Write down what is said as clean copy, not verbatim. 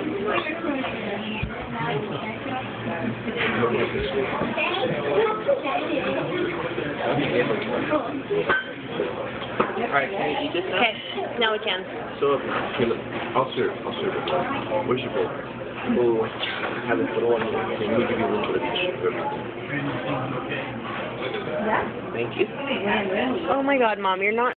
Alright, can you eat this now? Okay, now we can. So, I'll serve it. Where's your bowl? oh, I have a little one here. Let me give you a little bit of sugar. Yeah? Thank you. Oh my god, Mom, you're not